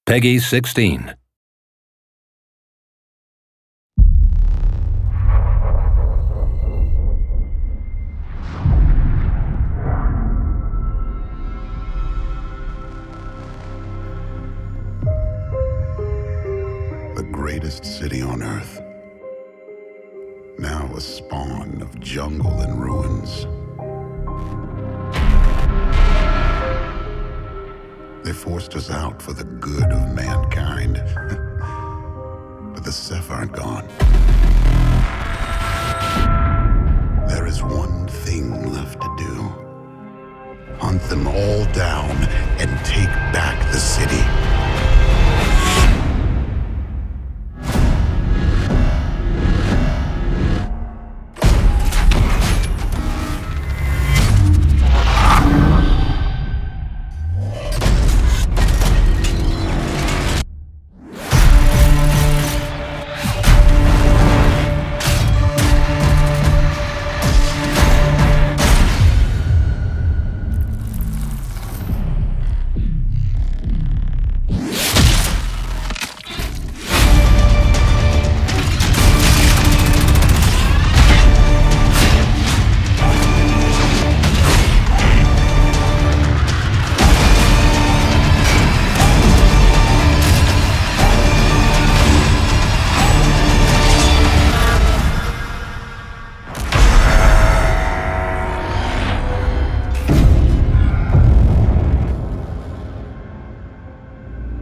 Peggy 16. The greatest city on Earth. Now a spawn of jungle and ruins. They forced us out for the good of mankind. But the Ceph aren't gone. There is one thing left to do. Hunt them all down and take back the